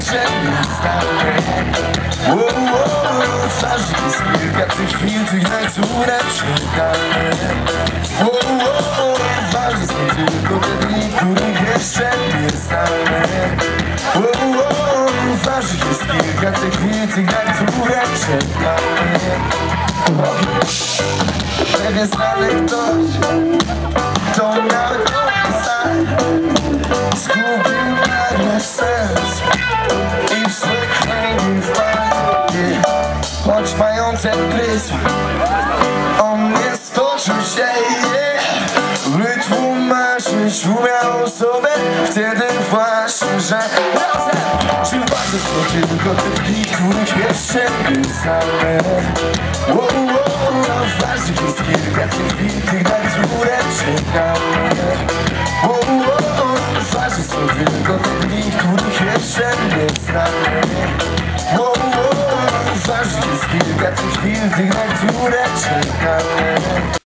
jeszcze nie znamy. Twarzy jest kilka tych chwil, tych, na które czekamy. Ważne są tylko te dni, których jeszcze nie znamy. Ważnych jest kilka tych chwil, tych, na które czekamy. Pewnie znany ktoś, kto nawet opisać, zgubił nagle sens i w swe kręgi wpadnie. Choć mające prysł, on nie stoczył się, wytłumaczyć umiał sobie wtedy właśnie, że razem. Czy ważne są tylko te dni, których jeszcze nie znamy. Ważnych jest kilka tych chwil, tych, na które czekamy. Ważne są tylko te dni, których jeszcze nie znamy. Ważnych jest kilka tych chwil, tych, na które czekamy.